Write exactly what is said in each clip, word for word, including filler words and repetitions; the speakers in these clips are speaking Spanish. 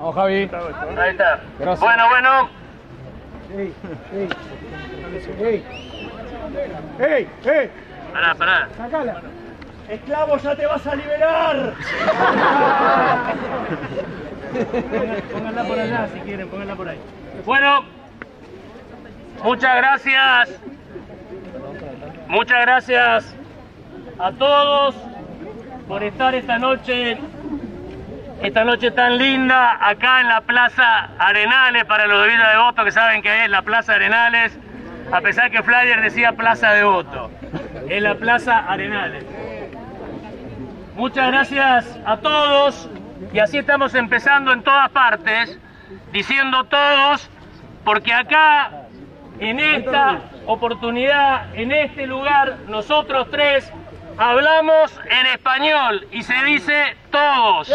Vamos, Javi. Ahí está. Gracias. Bueno, bueno. ¡Ey! ¡Ey! ¡Ey! ¡Ey! ¡Ey! Pará, pará. ¡Sacala! ¡Esclavo, ya te vas a liberar! Pónganla por allá si quieren, pónganla por ahí. Bueno, muchas gracias. Muchas gracias a todos por estar esta noche, esta noche tan linda, acá en la Plaza Arenales, para los de Villa Devoto que saben que es la Plaza Arenales, a pesar que Flyer decía Plaza Devoto, es la Plaza Arenales. Muchas gracias a todos, y así estamos empezando en todas partes, diciendo todos, porque acá, en esta oportunidad, en este lugar, nosotros tres hablamos en español y se dice todos.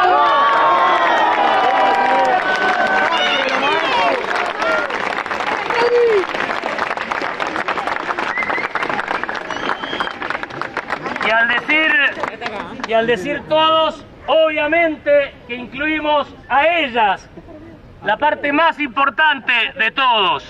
Y al decir, y al decir todos, obviamente que incluimos a ellas, la parte más importante de todos.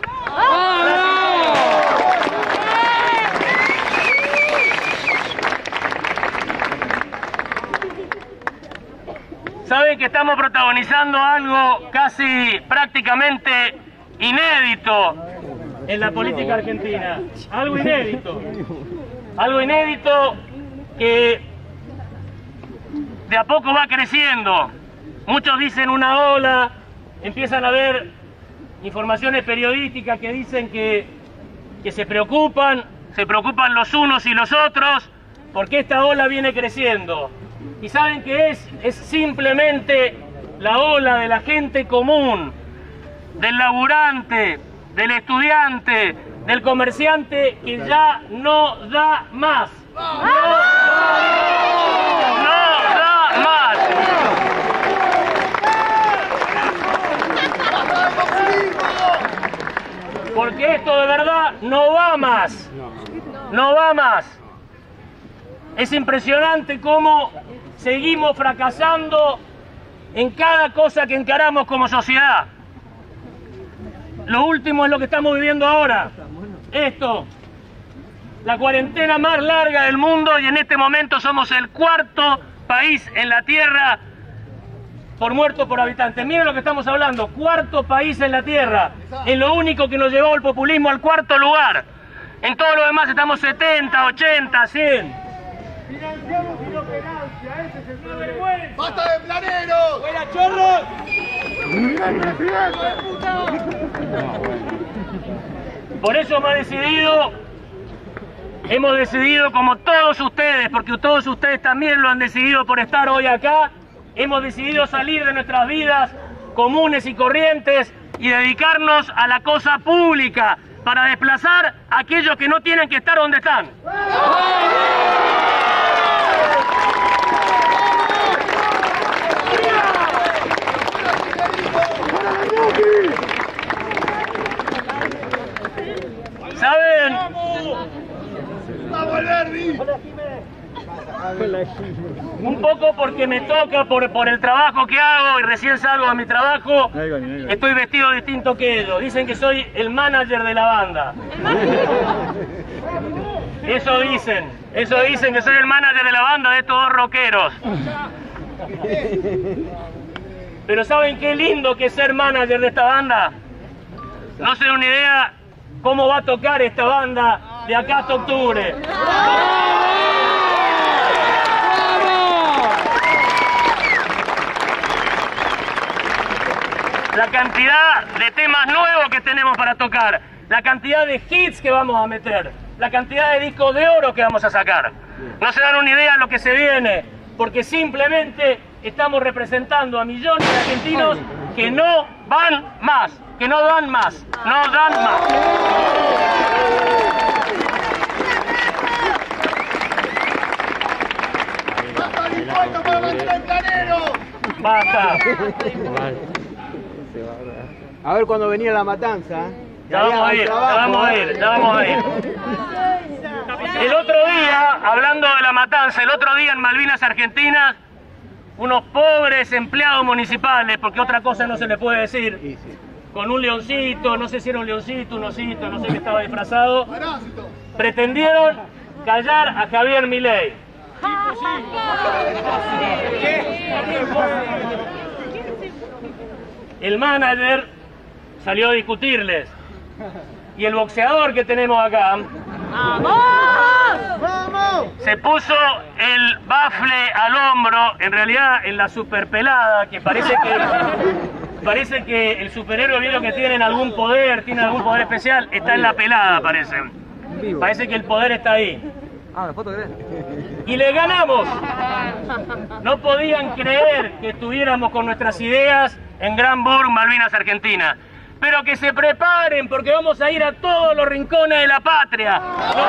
Saben que estamos protagonizando algo casi prácticamente inédito en la política argentina. Algo inédito. Algo inédito que de a poco va creciendo. Muchos dicen una ola, empiezan a ver informaciones periodísticas que dicen que, que se preocupan, se preocupan los unos y los otros, porque esta ola viene creciendo. Y saben que es, es simplemente la ola de la gente común, del laburante, del estudiante, del comerciante que ya no da más. No, no da más. Porque esto de verdad no va más. No va más. Es impresionante cómo seguimos fracasando en cada cosa que encaramos como sociedad. Lo último es lo que estamos viviendo ahora. Esto, la cuarentena más larga del mundo, y en este momento somos el cuarto país en la Tierra por muerto por habitante. Miren lo que estamos hablando, cuarto país en la Tierra. Es lo único que nos llevó el populismo al cuarto lugar. En todo lo demás estamos setenta, ochenta, cien. Financiamos y no financia, ese es el problema. ¡Basta de planeros! ¡Fuera, chorros! Por eso hemos decidido, hemos decidido como todos ustedes, porque todos ustedes también lo han decidido por estar hoy acá, hemos decidido salir de nuestras vidas comunes y corrientes y dedicarnos a la cosa pública para desplazar a aquellos que no tienen que estar donde están. ¿Saben? ¡Vamos, Alberdi! Un poco porque me toca por, por el trabajo que hago y recién salgo de mi trabajo, estoy vestido distinto que ellos. Dicen que soy el manager de la banda. Eso dicen, eso dicen que soy el manager de la banda de estos dos rockeros. Pero ¿saben qué lindo que es ser manager de esta banda? No se dan una idea cómo va a tocar esta banda de acá hasta octubre. La cantidad de temas nuevos que tenemos para tocar, la cantidad de hits que vamos a meter, la cantidad de discos de oro que vamos a sacar. No se dan una idea de lo que se viene, porque simplemente estamos representando a millones de argentinos que no van más, que no dan más, no dan más. ¡Basta de impuestos para matar al planero! Basta. A ver cuando venía la matanza. Ya vamos a ir, ya vamos a ir, ya vamos a ir. El otro día, hablando de la matanza, el otro día en Malvinas Argentinas, unos pobres empleados municipales, porque otra cosa no se le puede decir, con un leoncito, no sé si era un leoncito, un osito, no sé qué estaba disfrazado, pretendieron callar a Javier Milei. El manager salió a discutirles. Y el boxeador que tenemos acá se puso el bafle al hombro, en realidad en la superpelada, que parece que parece que el superhéroe, vieron que tienen algún poder, tiene algún poder especial, está en la pelada, parece. Parece que el poder está ahí. Y le ganamos. No podían creer que estuviéramos con nuestras ideas en Granburg, Malvinas, Argentina. Pero que se preparen, porque vamos a ir a todos los rincones de la patria.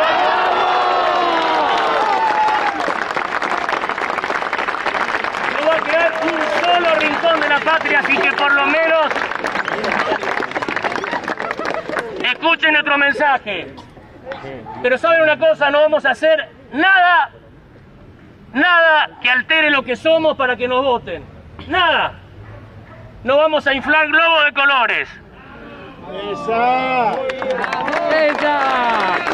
No va a quedar un solo rincón de la patria, así que por lo menos escuchen nuestro mensaje. Pero saben una cosa, no vamos a hacer nada, nada que altere lo que somos para que nos voten. Nada. No vamos a inflar globos de colores. ¡Esa! ¡Esa!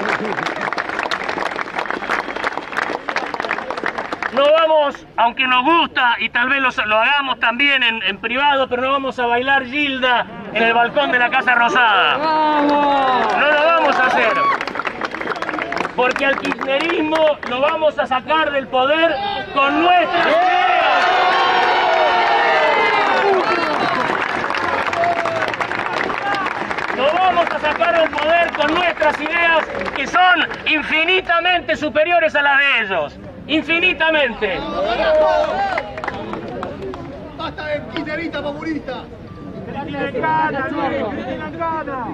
No vamos, aunque nos gusta, y tal vez lo, lo hagamos también en, en privado, pero no vamos a bailar Gilda en el balcón de la Casa Rosada. No lo vamos a hacer. Porque al kirchnerismo lo vamos a sacar del poder con nuestras ideas. Lo vamos a sacar del poder con nuestras ideas, que son infinitamente superiores a las de ellos. Infinitamente. ¡Basta de kirchnerista populista! Cristina en cana, Luis, Cristina en cana.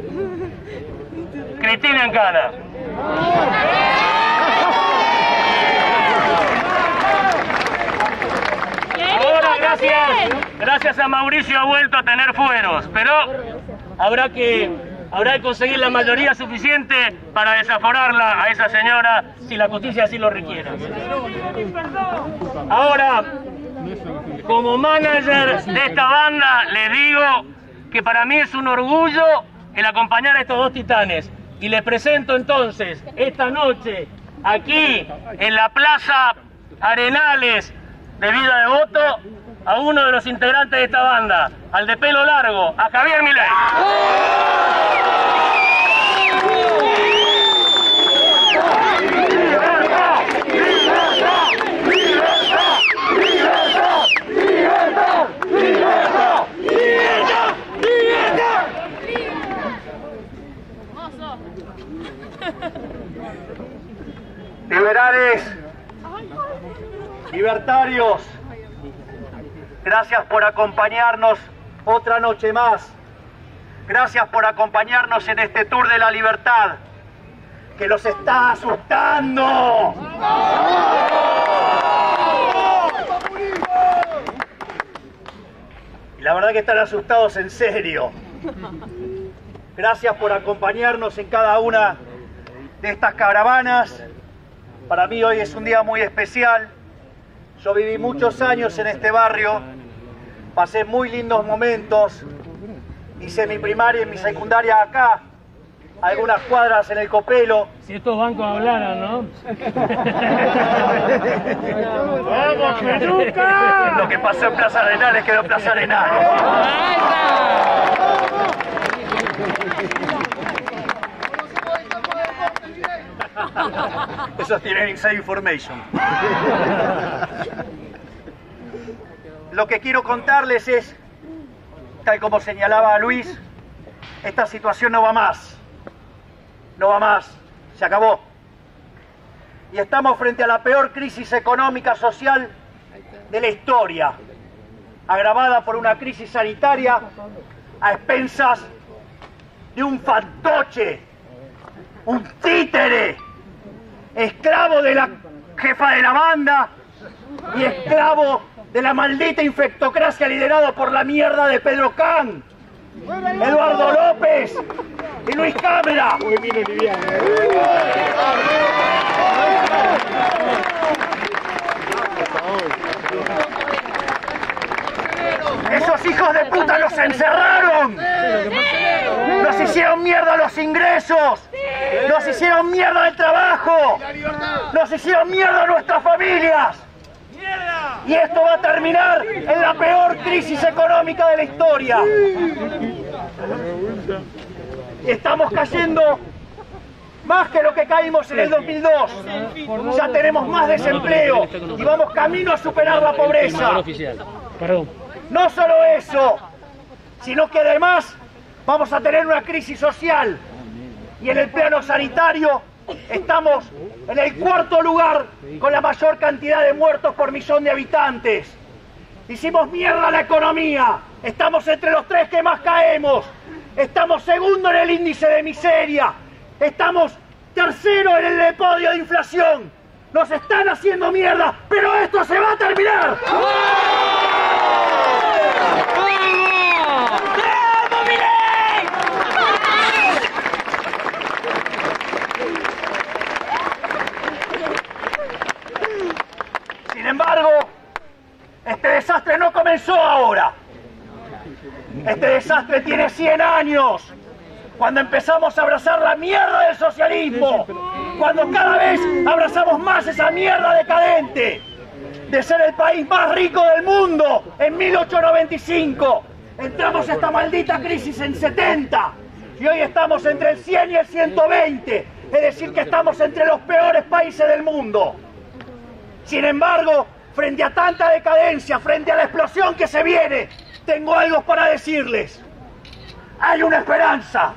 Cristina en cana. Ahora, gracias, gracias a Mauricio ha vuelto a tener fueros, pero habrá que, habrá que conseguir la mayoría suficiente para desaforarla a esa señora si la justicia así lo requiere. Ahora, como manager de esta banda, les digo que para mí es un orgullo el acompañar a estos dos titanes. Y les presento entonces esta noche aquí en la Plaza Arenales de Vida Devoto a uno de los integrantes de esta banda, al de pelo largo, a Javier Milei. Liberales, libertarios, gracias por acompañarnos otra noche más. Gracias por acompañarnos en este Tour de la Libertad, que los está asustando. Y la verdad que están asustados en serio. Gracias por acompañarnos en cada una de estas caravanas. Para mí hoy es un día muy especial. Yo viví muchos años en este barrio, pasé muy lindos momentos, hice mi primaria y mi secundaria acá, algunas cuadras en el Copelo. Si estos bancos hablaran, ¿no? ¡Vamos, Peluca! Lo que pasó en Plaza Arenales quedó en Plaza Arenales. Esos tienen inside information. Lo que quiero contarles es, tal como señalaba Luis, esta situación no va más. No va más. Se acabó. Y estamos frente a la peor crisis económica social de la historia, agravada por una crisis sanitaria a expensas de un fantoche, un títere, esclavo de la jefa de la banda y esclavo de la maldita infectocracia liderada por la mierda de Pedro Can, Eduardo López y Luis Cámara. Esos hijos de puta nos encerraron. Nos hicieron mierda los ingresos. Nos hicieron mierda el trabajo. Nos hicieron mierda nuestras familias. Y esto va a terminar en la peor crisis económica de la historia. Estamos cayendo más que lo que caímos en el dos mil dos. Ya tenemos más desempleo y vamos camino a superar la pobreza. No solo eso, sino que además vamos a tener una crisis social. Y en el plano sanitario estamos en el cuarto lugar con la mayor cantidad de muertos por millón de habitantes. Hicimos mierda a la economía. Estamos entre los tres que más caemos. Estamos segundo en el índice de miseria. Estamos tercero en el podio de inflación. Nos están haciendo mierda, pero esto se va a terminar. Sin embargo, este desastre no comenzó ahora. Este desastre tiene cien años. Cuando empezamos a abrazar la mierda del socialismo. Cuando cada vez abrazamos más esa mierda decadente. De ser el país más rico del mundo en mil ochocientos noventa y cinco. Entramos a esta maldita crisis en setenta. Y hoy estamos entre el cien y el ciento veinte. Es decir, que estamos entre los peores países del mundo. Sin embargo, frente a tanta decadencia, frente a la explosión que se viene, tengo algo para decirles. Hay una esperanza.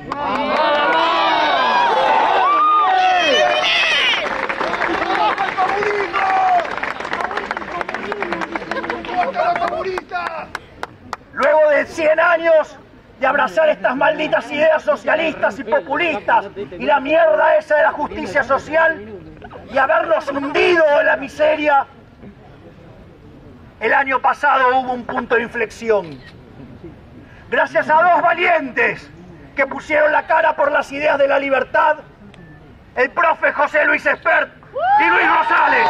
Luego de cien años de abrazar estas malditas ideas socialistas y populistas y la mierda esa de la justicia social y habernos hundido en la miseria, el año pasado hubo un punto de inflexión. Gracias a dos valientes que pusieron la cara por las ideas de la libertad, el profe José Luis Espert y Luis Rosales.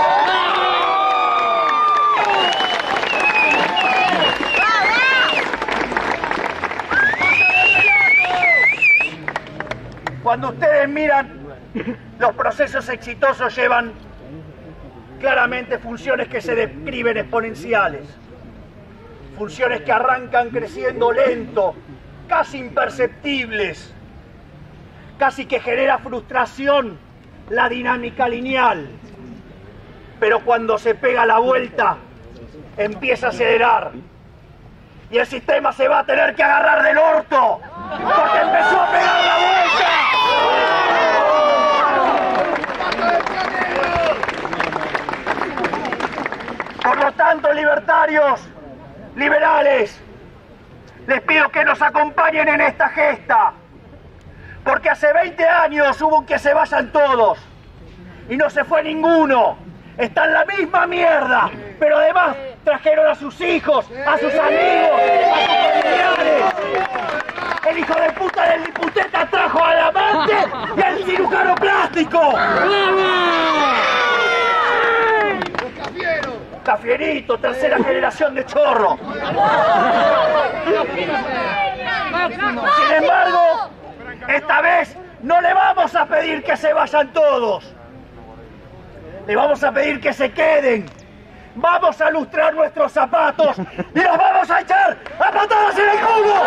Cuando ustedes miran, los procesos exitosos llevan claramente funciones que se describen exponenciales. Funciones que arrancan creciendo lento, casi imperceptibles, casi que genera frustración la dinámica lineal. Pero cuando se pega la vuelta, empieza a acelerar. Y el sistema se va a tener que agarrar del orto, porque empezó a pegar la vuelta. Por lo tanto, libertarios, liberales, les pido que nos acompañen en esta gesta, porque hace veinte años hubo que se vayan todos, y no se fue ninguno. Está en la misma mierda, pero además trajeron a sus hijos, a sus amigos, a sus familiares. El hijo de puta del diputeta trajo al amante y al cirujano plástico. Cafierito, tercera generación de chorro. Sin embargo, esta vez no le vamos a pedir que se vayan todos. Le vamos a pedir que se queden. Vamos a lustrar nuestros zapatos y los vamos a echar a patadas en el culo.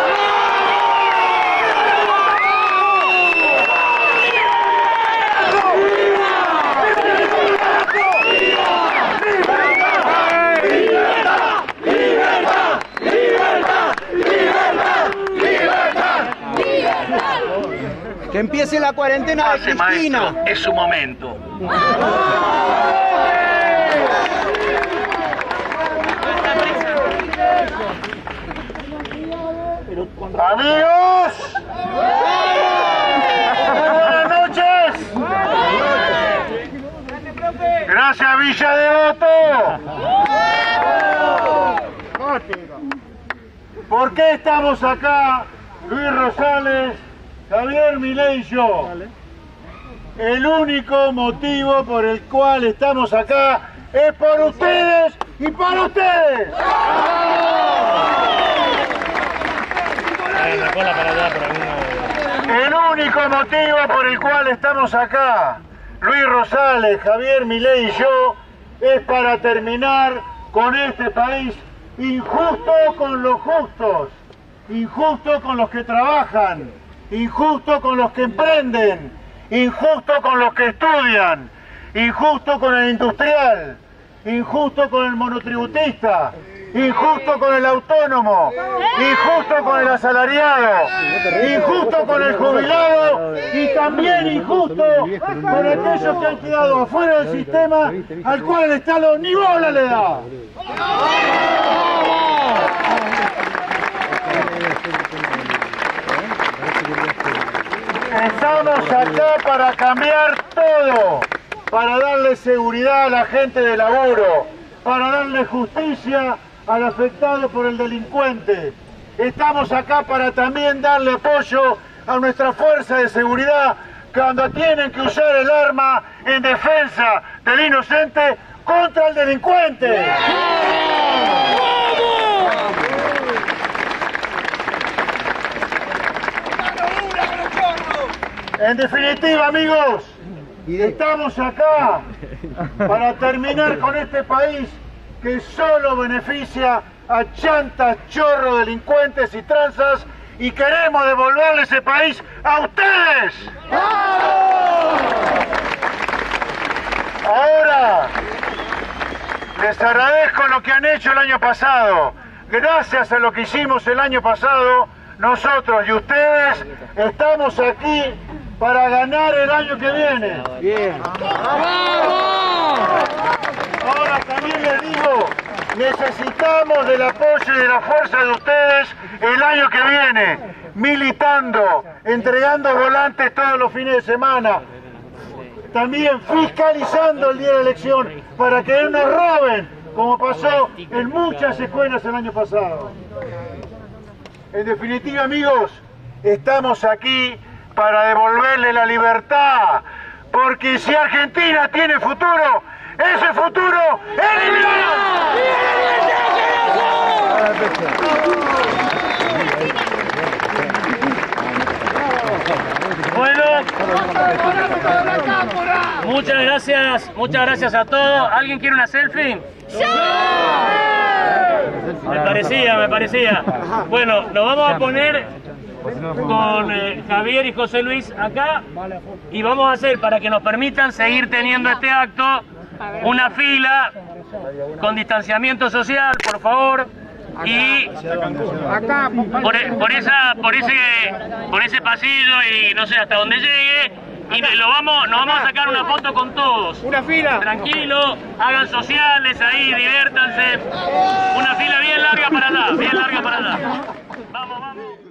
Que empiece la cuarentena de Pase, Cristina. maestro, es su momento. Amigos, buenas noches. Gracias, Villa Devoto. ¿Por qué estamos acá, Luis Rosales, Javier Milei y yo? El único motivo por el cual estamos acá es por ustedes y para ustedes. La cola para allá, por alguno. El único motivo por el cual estamos acá, Luis Rosales, Javier Milei y yo, es para terminar con este país injusto con los justos, injusto con los que trabajan, injusto con los que emprenden, injusto con los que estudian, injusto con el industrial, injusto con el monotributista, injusto con el autónomo, injusto con el asalariado, injusto con el jubilado y también injusto con aquellos que han quedado afuera del sistema al cual el Estado ni bola le da. Estamos acá para cambiar todo, para darle seguridad a la gente de laburo, para darle justicia al afectado por el delincuente. Estamos acá para también darle apoyo a nuestra fuerza de seguridad cuando tienen que usar el arma en defensa del inocente contra el delincuente. En definitiva, amigos, estamos acá para terminar con este país que solo beneficia a chantas, chorros, delincuentes y tranzas, y queremos devolverle ese país a ustedes. Ahora, les agradezco lo que han hecho el año pasado. Gracias a lo que hicimos el año pasado, nosotros y ustedes estamos aquí para ganar el año que viene. Bien. Ahora también les digo, necesitamos del apoyo y de la fuerza de ustedes el año que viene, militando, entregando volantes todos los fines de semana, también fiscalizando el día de la elección para que no nos roben, como pasó en muchas escuelas el año pasado. En definitiva, amigos, estamos aquí para devolverle la libertad, porque si Argentina tiene futuro, ese futuro es libertad. Bueno, muchas gracias, muchas gracias a todos. ¿Alguien quiere una selfie? ¡Sí! Me parecía, me parecía. Bueno, nos vamos a poner con eh, Javier y José Luis acá y vamos a hacer, para que nos permitan seguir teniendo este acto, una fila con distanciamiento social, por favor, y por, por, esa, por, ese, por ese pasillo y no sé hasta dónde llegue, y lo vamos, nos vamos a sacar una foto con todos. Una fila. Tranquilo, hagan sociales ahí, diviértanse. Una fila bien larga para allá, bien larga para allá. Vamos, vamos.